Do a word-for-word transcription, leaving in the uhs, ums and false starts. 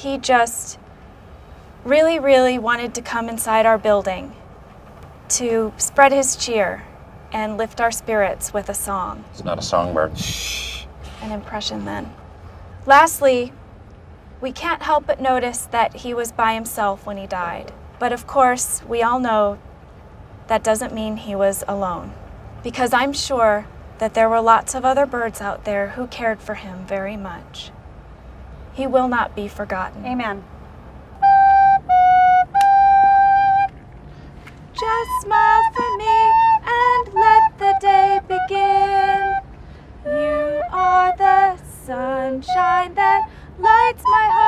he just really, really wanted to come inside our building to spread his cheer and lift our spirits with a song. He's not a songbird. Shh. An impression then. Lastly, we can't help but notice that he was by himself when he died. But of course, we all know that doesn't mean he was alone, because I'm sure that there were lots of other birds out there who cared for him very much. He will not be forgotten. Amen. Just smile for me and let the day begin. You are the sunshine that lights my heart.